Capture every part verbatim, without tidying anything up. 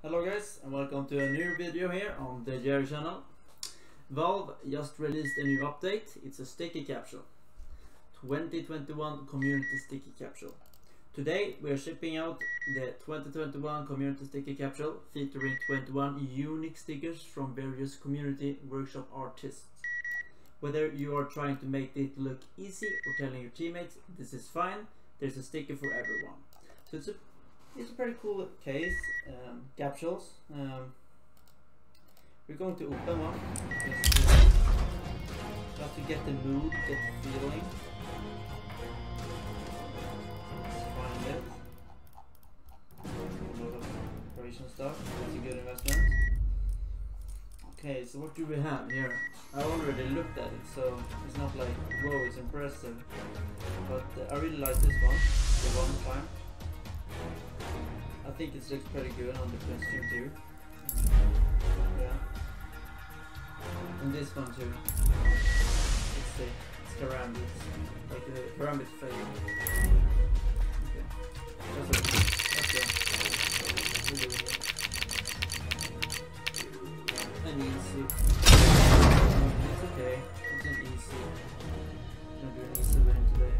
Hello guys, and welcome to a new video here on the Jerry channel. Valve just released a new update. It's a sticky capsule, twenty twenty-one community sticky capsule. Today we are shipping out the twenty twenty-one community sticky capsule featuring twenty-one unique stickers from various community workshop artists. Whether you are trying to make it look easy or telling your teammates this is fine, there's a sticker for everyone. So it's a It's a pretty cool case, um, capsules. Um, we're going to open one just to, just to get the mood, get the feeling. Let's find it. A lot of operation stuff. That's a good investment. Okay, so what do we have here? I already looked at it, so it's not like whoa, it's impressive. But uh, I really like this one, the one time. I think it looks pretty good on the twin stream too. Yeah. And this one too. It's the it's karambit. Like the karambit fade. Okay. That's okay. That's good. We're doing it. And easy. It's okay. It's an easy. I'm gonna do an easy win today.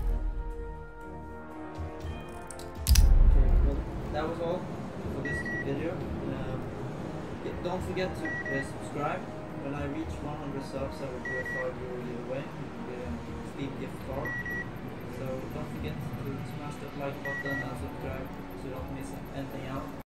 That was all for this video. Um, don't forget to uh, subscribe. When I reach one hundred subs, I will do a five euro giveaway with a Steam gift card. So don't forget to smash that like button and subscribe so you don't miss anything out.